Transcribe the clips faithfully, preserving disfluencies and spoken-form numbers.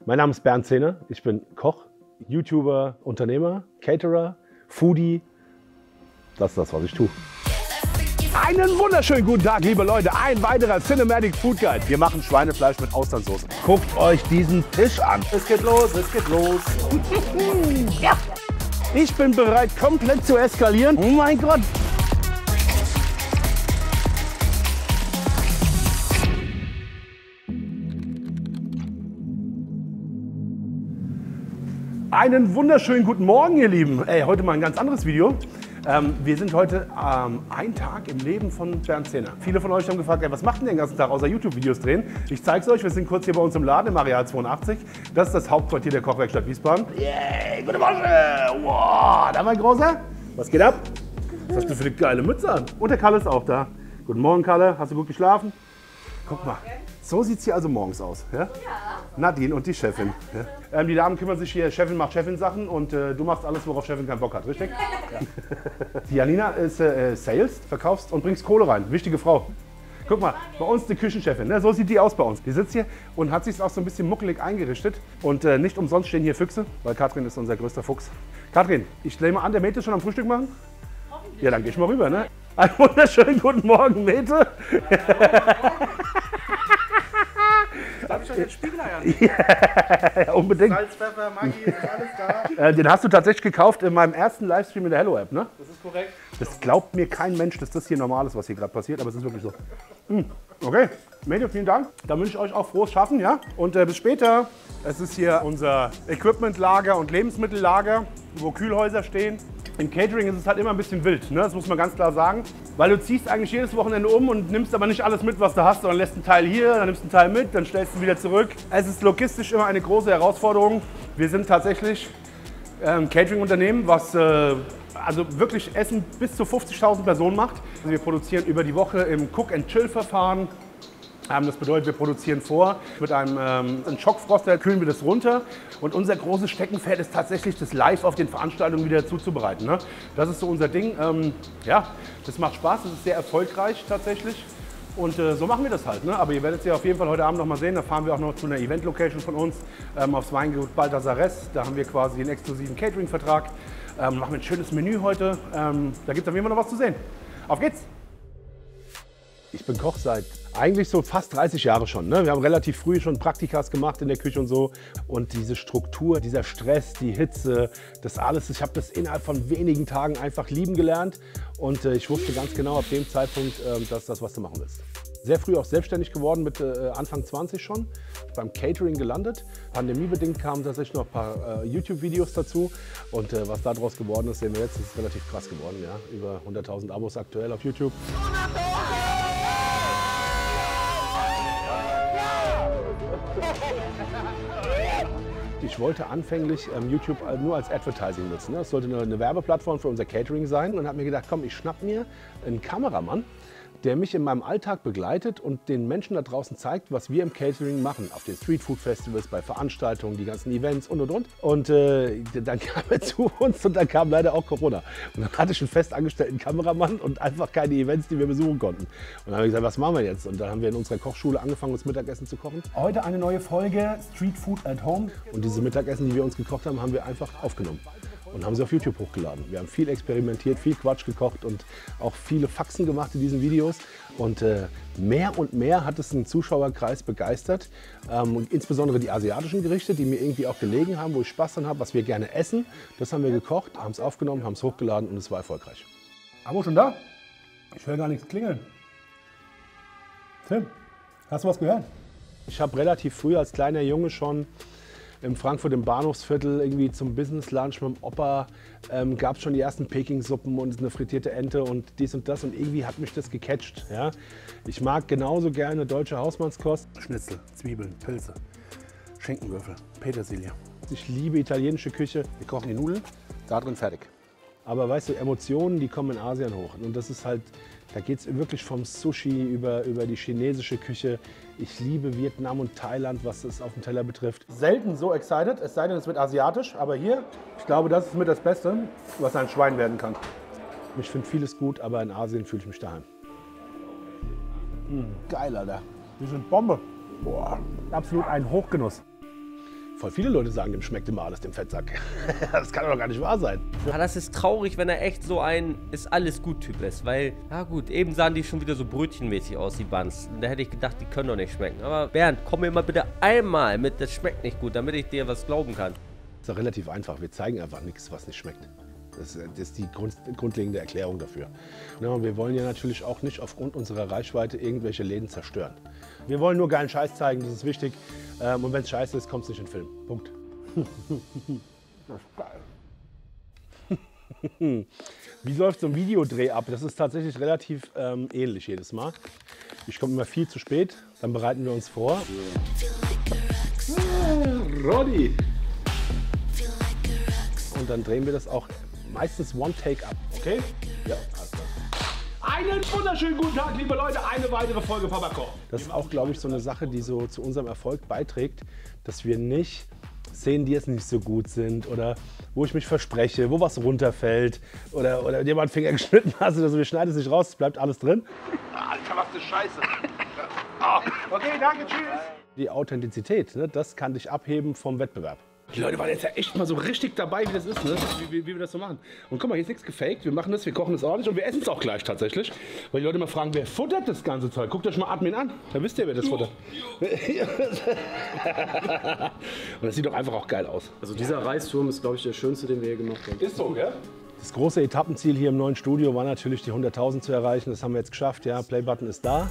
Mein Name ist Bernd Zehner, ich bin Koch, YouTuber, Unternehmer, Caterer, Foodie. Das ist das, was ich tue. Einen wunderschönen guten Tag, liebe Leute. Ein weiterer Cinematic Food Guide. Wir machen Schweinefleisch mit Austernsoße. Guckt euch diesen Tisch an. Es geht los, es geht los. Ja. Ich bin bereit, komplett zu eskalieren. Oh mein Gott. Einen wunderschönen guten Morgen, ihr Lieben. Ey, heute mal ein ganz anderes Video. Ähm, wir sind heute ähm, ein Tag im Leben von Bernd Zehner. Viele von euch haben gefragt, ey, was macht denn den ganzen Tag außer YouTube-Videos drehen? Ich zeige es euch, wir sind kurz hier bei uns im Laden im Areal zweiundachtzig. Das ist das Hauptquartier der Kochwerkstatt Wiesbaden. Yay, gute Morgen! Wow, da mein Großer. Was geht ab? Was hast du für eine geile Mütze an? Und der Kalle ist auch da. Guten Morgen, Kalle. Hast du gut geschlafen? Guck mal, so sieht es hier also morgens aus. Ja? Ja. Nadine und die Chefin. Ja? Ähm, die Damen kümmern sich hier, Chefin macht Chefin-Sachen und äh, du machst alles, worauf Chefin keinen Bock hat, richtig? Ja. Die Janina ist äh, Sales, verkaufst und bringst Kohle rein. Wichtige Frau. Guck mal, bei uns die Küchenchefin, ne? So sieht die aus bei uns. Die sitzt hier und hat sich auch so ein bisschen muckelig eingerichtet. Und äh, nicht umsonst stehen hier Füchse, weil Katrin ist unser größter Fuchs. Katrin, ich nehme an, der Mete schon am Frühstück machen? Ja, dann geh ich mal rüber, ne? Einen wunderschönen guten Morgen, Mete. Darf ich euch den Spiegelei Ja, unbedingt. Salz, Pfeffer, Maggi, ist alles da. Äh, den hast du tatsächlich gekauft in meinem ersten Livestream in der Hello App, ne? Das ist korrekt. Das glaubt mir kein Mensch, dass das hier normal ist, was hier gerade passiert, aber es ist wirklich so. Hm. Okay, Mete, vielen Dank. Dann wünsche ich euch auch frohes Schaffen, ja? Und äh, bis später. Es ist hier unser Equipmentlager und Lebensmittellager, wo Kühlhäuser stehen. Im Catering ist es halt immer ein bisschen wild, ne? Das muss man ganz klar sagen. Weil du ziehst eigentlich jedes Wochenende um und nimmst aber nicht alles mit, was du hast, sondern lässt einen Teil hier, dann nimmst einen Teil mit, dann stellst du ihn wieder zurück. Es ist logistisch immer eine große Herausforderung. Wir sind tatsächlich ein Catering-Unternehmen, was äh, also wirklich Essen bis zu fünfzigtausend Personen macht. Also wir produzieren über die Woche im Cook-and-Chill-Verfahren. Das bedeutet, wir produzieren vor. Mit einem, ähm, einem Schockfroster kühlen wir das runter. Und unser großes Steckenpferd ist tatsächlich, das live auf den Veranstaltungen wieder zuzubereiten. Ne? Das ist so unser Ding. Ähm, ja, das macht Spaß, das ist sehr erfolgreich tatsächlich. Und äh, so machen wir das halt. Ne? Aber ihr werdet es ja auf jeden Fall heute Abend noch mal sehen. Da fahren wir auch noch zu einer Event-Location von uns, ähm, aufs Weingut Baldasares. Da haben wir quasi einen exklusiven Catering-Vertrag. Ähm, machen wir ein schönes Menü heute. Ähm, da gibt es auf jeden Fall noch was zu sehen. Auf geht's! Ich bin Koch seit eigentlich so fast dreißig Jahre schon. Ne? Wir haben relativ früh schon Praktikas gemacht in der Küche und so. Und diese Struktur, dieser Stress, die Hitze, das alles, ich habe das innerhalb von wenigen Tagen einfach lieben gelernt. Und äh, ich wusste ganz genau ab dem Zeitpunkt, äh, dass das, was du machen willst. Sehr früh auch selbstständig geworden, mit äh, Anfang zwanzig schon, beim Catering gelandet. Pandemiebedingt kamen tatsächlich noch ein paar äh, YouTube-Videos dazu. Und äh, was daraus geworden ist, sehen wir jetzt, das ist relativ krass geworden. Ja? Über hunderttausend Abos aktuell auf YouTube. Ich wollte anfänglich ähm, YouTube nur als Advertising nutzen. Ne? Das sollte eine, eine Werbeplattform für unser Catering sein und habe mir gedacht, komm, ich schnapp mir einen Kameramann, der mich in meinem Alltag begleitet und den Menschen da draußen zeigt, was wir im Catering machen. Auf den Streetfood-Festivals, bei Veranstaltungen, die ganzen Events und und und. Und äh, dann kam er zu uns und dann kam leider auch Corona. Und dann hatte ich einen fest angestellten Kameramann und einfach keine Events, die wir besuchen konnten. Und dann habe ich gesagt, was machen wir jetzt? Und dann haben wir in unserer Kochschule angefangen, uns Mittagessen zu kochen. Heute eine neue Folge Street Food at Home. Und diese Mittagessen, die wir uns gekocht haben, haben wir einfach aufgenommen. Und haben sie auf YouTube hochgeladen. Wir haben viel experimentiert, viel Quatsch gekocht und auch viele Faxen gemacht in diesen Videos. Und äh, mehr und mehr hat es einen Zuschauerkreis begeistert. Ähm, insbesondere die asiatischen Gerichte, die mir irgendwie auch gelegen haben, wo ich Spaß dran habe, was wir gerne essen. Das haben wir gekocht, haben es aufgenommen, haben es hochgeladen und es war erfolgreich. Abo schon da? Ich höre gar nichts klingeln. Tim, hast du was gehört? Ich habe relativ früh als kleiner Junge schon in Frankfurt im Bahnhofsviertel irgendwie zum Business Lunch mit dem Opa ähm, gab es schon die ersten Peking-Suppen und eine frittierte Ente und dies und das und irgendwie hat mich das gecatcht. Ja? Ich mag genauso gerne deutsche Hausmannskost. Schnitzel, Zwiebeln, Pilze, Schinkenwürfel, Petersilie. Ich liebe italienische Küche. Wir kochen die Nudeln, da drin fertig. Aber weißt du, Emotionen, die kommen in Asien hoch. Und das ist halt, da geht es wirklich vom Sushi über, über die chinesische Küche. Ich liebe Vietnam und Thailand, was es auf dem Teller betrifft. Selten so excited, es sei denn, es wird asiatisch. Aber hier, ich glaube, das ist mit das Beste, was ein Schwein werden kann. Ich finde vieles gut, aber in Asien fühle ich mich daheim. Mmh, geil, Alter. Die sind Bombe. Boah, absolut ein Hochgenuss. voll viele Leute sagen, dem schmeckt immer alles, dem Fettsack. Das kann doch gar nicht wahr sein. Ja, das ist traurig, wenn er echt so ein ist alles gut Typ ist, weil, ja gut, eben sahen die schon wieder so brötchenmäßig aus, die Buns. Da hätte ich gedacht, die können doch nicht schmecken. Aber Bernd, komm mir mal bitte einmal mit, das schmeckt nicht gut, damit ich dir was glauben kann. Das ist doch relativ einfach. Wir zeigen einfach nichts, was nicht schmeckt. Das, das ist die Grund, grundlegende Erklärung dafür. Ja, und wir wollen ja natürlich auch nicht aufgrund unserer Reichweite irgendwelche Läden zerstören. Wir wollen nur geilen Scheiß zeigen, das ist wichtig. Ähm, und wenn es scheiße ist, kommt es nicht in den Film. Punkt. Das ist geil. Wie läuft so ein Videodreh ab? Das ist tatsächlich relativ ähm, ähnlich jedes Mal. Ich komme immer viel zu spät, dann bereiten wir uns vor. Ah, Roddy! Und dann drehen wir das auch meistens One-Take ab, okay? Ja, alles klar. Einen wunderschönen guten Tag, liebe Leute, eine weitere Folge Papa kocht. Das ist auch, glaube ich, so eine Sache, die so zu unserem Erfolg beiträgt, dass wir nicht Szenen, die jetzt nicht so gut sind oder wo ich mich verspreche, wo was runterfällt oder, oder jemand Finger geschnitten hast, also wir schneiden es nicht raus, es bleibt alles drin. Alter, was für Scheiße. Oh, okay, danke, tschüss. Die Authentizität, ne, das kann dich abheben vom Wettbewerb. Die Leute waren jetzt ja echt mal so richtig dabei, wie das ist, ne? wie, wie, wie wir das so machen. Und guck mal, hier ist nichts gefaked. Wir machen das, wir kochen das ordentlich und wir essen es auch gleich tatsächlich. Weil die Leute mal fragen, wer futtert das ganze Zeug? Guckt euch mal Admin an, da wisst ihr, wer das futtert. Und das sieht doch einfach auch geil aus. Also dieser Reisturm ist, glaube ich, der schönste, den wir hier gemacht haben. Ist so, ja? Das große Etappenziel hier im neuen Studio war natürlich, die hunderttausend zu erreichen. Das haben wir jetzt geschafft, ja. Playbutton ist da.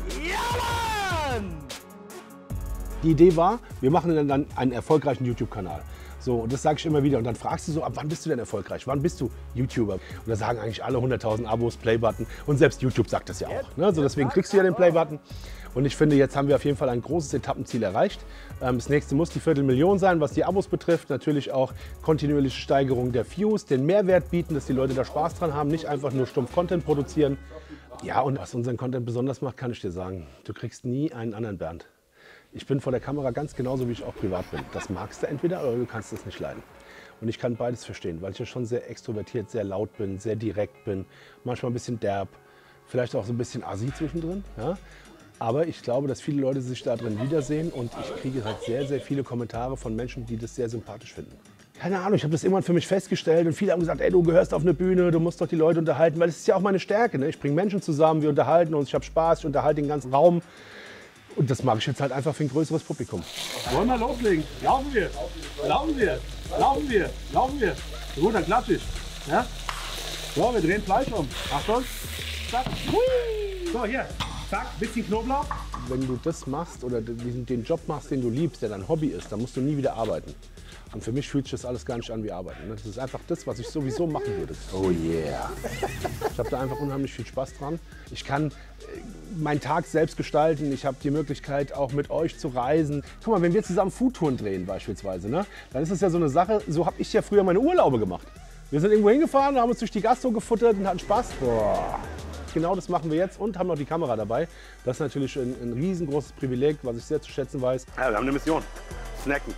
Ja, Mann! Die Idee war, wir machen dann einen erfolgreichen YouTube-Kanal. So, und das sage ich immer wieder. Und dann fragst du so, ab wann bist du denn erfolgreich? Wann bist du YouTuber? Und da sagen eigentlich alle hunderttausend Abos, Playbutton. Und selbst YouTube sagt das ja auch. Ne? So, deswegen kriegst du ja den Playbutton. Und ich finde, jetzt haben wir auf jeden Fall ein großes Etappenziel erreicht. Das nächste muss die Viertelmillion sein, was die Abos betrifft. Natürlich auch kontinuierliche Steigerung der Views, den Mehrwert bieten, dass die Leute da Spaß dran haben, nicht einfach nur stumpf Content produzieren. Ja, und was unseren Content besonders macht, kann ich dir sagen. Du kriegst nie einen anderen Bernd. Ich bin vor der Kamera ganz genauso, wie ich auch privat bin. Das magst du entweder oder du kannst es nicht leiden. Und ich kann beides verstehen, weil ich ja schon sehr extrovertiert, sehr laut bin, sehr direkt bin, manchmal ein bisschen derb, vielleicht auch so ein bisschen assi zwischendrin. Ja? Aber ich glaube, dass viele Leute sich da drin wiedersehen und ich kriege halt sehr, sehr viele Kommentare von Menschen, die das sehr sympathisch finden. Keine Ahnung, ich habe das irgendwann für mich festgestellt und viele haben gesagt, ey, du gehörst auf eine Bühne, du musst doch die Leute unterhalten, weil das ist ja auch meine Stärke. Ne? Ich bringe Menschen zusammen, wir unterhalten uns, ich habe Spaß, ich unterhalte den ganzen Raum. Und das mache ich jetzt halt einfach für ein größeres Publikum. Wollen wir loslegen? Laufen wir! Laufen wir! Laufen wir! Laufen wir! Gut, dann klatsche ich. Ja? So, wir drehen Fleisch um. Achtung! Zack! Hui. So, hier! Zack, bisschen Knoblauch. Wenn du das machst oder den Job machst, den du liebst, der dein Hobby ist, dann musst du nie wieder arbeiten. Und für mich fühlt sich das alles gar nicht an wie Arbeiten. Das ist einfach das, was ich sowieso machen würde. Oh yeah! Ich habe da einfach unheimlich viel Spaß dran. Ich kann meinen Tag selbst gestalten. Ich habe die Möglichkeit, auch mit euch zu reisen. Guck mal, wenn wir zusammen Foodtouren drehen beispielsweise, ne, dann ist es ja so eine Sache, so habe ich ja früher meine Urlaube gemacht. Wir sind irgendwo hingefahren, haben uns durch die Gastro gefuttert und hatten Spaß. Boah. Genau das machen wir jetzt und haben noch die Kamera dabei. Das ist natürlich ein, ein riesengroßes Privileg, was ich sehr zu schätzen weiß. Ja, wir haben eine Mission. Snacken.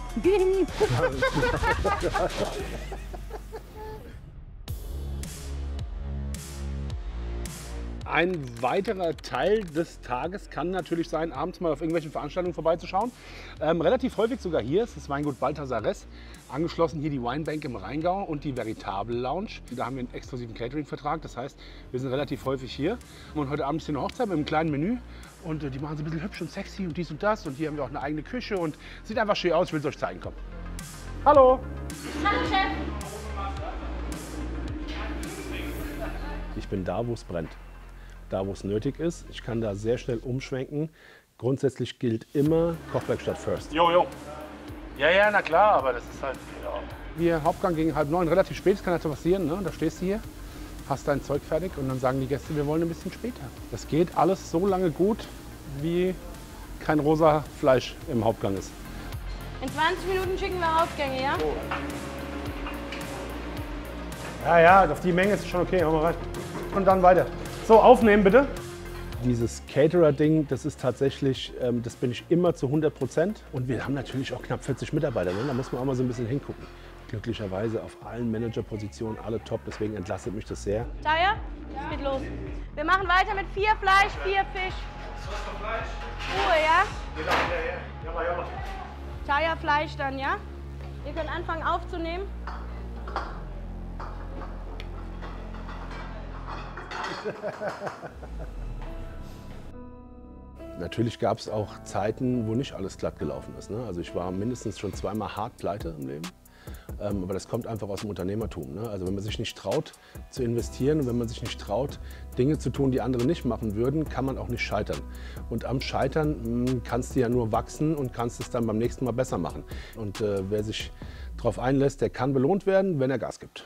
Ein weiterer Teil des Tages kann natürlich sein, abends mal auf irgendwelchen Veranstaltungen vorbeizuschauen. Ähm, relativ häufig sogar hier ist das Weingut Balthasares. Angeschlossen hier die Weinbank im Rheingau und die Veritable Lounge. Da haben wir einen exklusiven Catering-Vertrag. Das heißt, wir sind relativ häufig hier. Und heute Abend ist hier eine Hochzeit mit einem kleinen Menü. Und äh, die machen so ein bisschen hübsch und sexy und dies und das. Und hier haben wir auch eine eigene Küche und sieht einfach schön aus. Ich will es euch zeigen. Komm. Hallo! Hallo, Chef! Ich bin da, wo es brennt. Da, wo es nötig ist. Ich kann da sehr schnell umschwenken. Grundsätzlich gilt immer Kochwerkstatt first. Jo, jo. Ja, ja, na klar, aber das ist halt... Ja. Wir Hauptgang gegen halb neun, relativ spät, das kann halt so passieren. Ne? Da stehst du hier, hast dein Zeug fertig und dann sagen die Gäste, wir wollen ein bisschen später. Das geht alles so lange gut, wie kein rosa Fleisch im Hauptgang ist. In zwanzig Minuten schicken wir Hauptgänge, ja? Ja, ja, auf die Menge ist schon okay, haben wir recht. Und dann weiter. So, aufnehmen bitte. Dieses Caterer-Ding, das ist tatsächlich, ähm, das bin ich immer zu hundert Prozent. Und wir haben natürlich auch knapp vierzig Mitarbeiter, ne? Da muss man auch mal so ein bisschen hingucken. Glücklicherweise auf allen Managerpositionen, alle top, deswegen entlastet mich das sehr. Taya, es geht los. Wir machen weiter mit vier Fleisch, vier Fisch. Was für Fleisch? Ruhe, ja? Genau, ja, ja. Ja, mal, ja, mal. Thai-Fleisch dann, ja? Ihr könnt anfangen aufzunehmen. Natürlich gab es auch Zeiten, wo nicht alles glatt gelaufen ist. Ne? Also ich war mindestens schon zweimal hart pleite im Leben. Ähm, aber das kommt einfach aus dem Unternehmertum. Ne? Also wenn man sich nicht traut zu investieren und wenn man sich nicht traut, Dinge zu tun, die andere nicht machen würden, kann man auch nicht scheitern. Und am Scheitern mh, kannst du ja nur wachsen und kannst es dann beim nächsten Mal besser machen. Und äh, wer sich darauf einlässt, der kann belohnt werden, wenn er Gas gibt.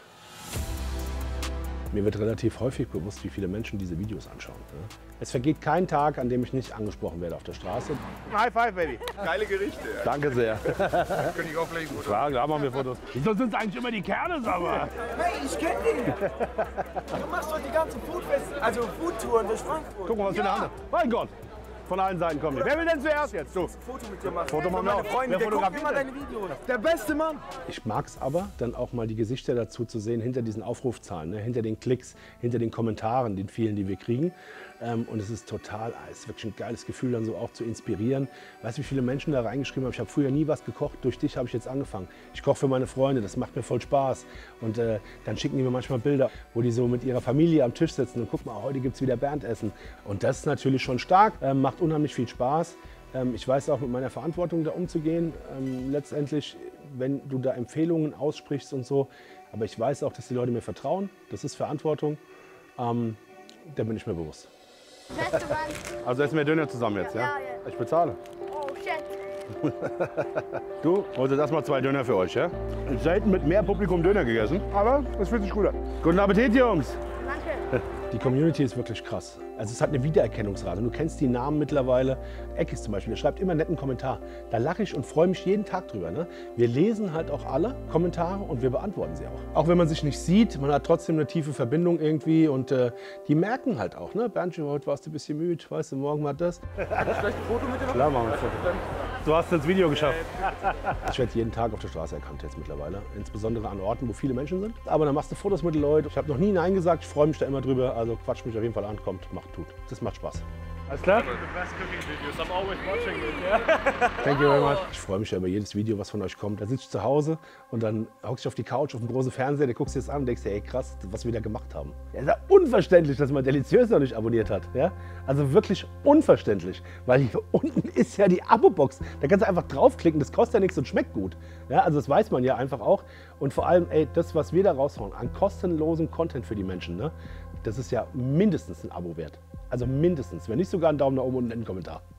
Mir wird relativ häufig bewusst, wie viele Menschen diese Videos anschauen. Ne? Es vergeht kein Tag, an dem ich nicht angesprochen werde auf der Straße. High five, Baby. Geile Gerichte. Ja. Danke sehr. Könnte ich auch vielleicht gut. Ja, klar machen wir Fotos. Wieso sind es eigentlich immer die Kerle, sag mal? Hey, ich kenn dich! Du machst doch die ganzen Foodfest, also Foodtouren durch Frankfurt. Guck mal, was wir in der Hand haben. Mein Gott! Von allen Seiten kommen die. Wer will denn zuerst jetzt? Du. Ein Foto mit dir machen. Foto machen wir meine auch. Freunde, Wer der guckt fotografiert immer denn? deine Videos. Der beste Mann! Ich mag es aber, dann auch mal die Gesichter dazu zu sehen, hinter diesen Aufrufzahlen, ne? Hinter den Klicks, hinter den Kommentaren, den vielen, die wir kriegen. Ähm, und es ist total, es ist wirklich ein geiles Gefühl, dann so auch zu inspirieren. Weißt du, wie viele Menschen da reingeschrieben haben, ich habe früher nie was gekocht, durch dich habe ich jetzt angefangen. Ich koche für meine Freunde, das macht mir voll Spaß. Und äh, dann schicken die mir manchmal Bilder, wo die so mit ihrer Familie am Tisch sitzen und guck mal, heute gibt es wieder Berndessen. Und das ist natürlich schon stark, äh, macht unheimlich viel Spaß. Ähm, ich weiß auch, mit meiner Verantwortung da umzugehen. Ähm, letztendlich, wenn du da Empfehlungen aussprichst und so, aber ich weiß auch, dass die Leute mir vertrauen, das ist Verantwortung, ähm, da bin ich mir bewusst. Beste Mann. Also essen wir Döner zusammen jetzt, ja? Ja, ja. Ich bezahle. Oh shit. Du, heute erstmal zwei Döner für euch, ja? Ich selten mit mehr Publikum Döner gegessen, aber es fühlt sich gut an. Guten Appetit, Jungs! Danke. Die Community ist wirklich krass. Also es hat eine Wiedererkennungsrate. Du kennst die Namen mittlerweile. Eckis zum Beispiel, der schreibt immer einen netten Kommentar. Da lache ich und freue mich jeden Tag drüber. Ne? Wir lesen halt auch alle Kommentare und wir beantworten sie auch. Auch wenn man sich nicht sieht, man hat trotzdem eine tiefe Verbindung irgendwie und äh, die merken halt auch, ne? Bernd, heute warst du ein bisschen müde, weißt du, morgen war das. Vielleicht ein Foto mit dir? Klar, machen wir ein Foto. Du hast das Video geschafft. Ich werde jeden Tag auf der Straße erkannt jetzt mittlerweile. Insbesondere an Orten, wo viele Menschen sind. Aber dann machst du Fotos mit den Leuten. Ich habe noch nie Nein gesagt, ich freue mich da immer drüber. Also quatsch mich auf jeden Fall an, kommt, macht, tut. Das macht Spaß. Alles klar? Thank you very much. Ich freue mich ja über jedes Video, was von euch kommt. Da sitze ich zu Hause und dann hockst du auf die Couch, auf dem großen Fernseher, der guckst dir das an und denkst dir, ey krass, was wir da gemacht haben. Ja, ist ja unverständlich, dass man Deliziös noch nicht abonniert hat. Ja? Also wirklich unverständlich, weil hier unten ist ja die Abo-Box. Da kannst du einfach draufklicken, das kostet ja nichts und schmeckt gut. Ja? Also das weiß man ja einfach auch. Und vor allem, ey, das, was wir da raushauen, an kostenlosem Content für die Menschen, ne? Das ist ja mindestens ein Abo wert. Also mindestens, wenn nicht sogar einen Daumen nach oben und einen Kommentar.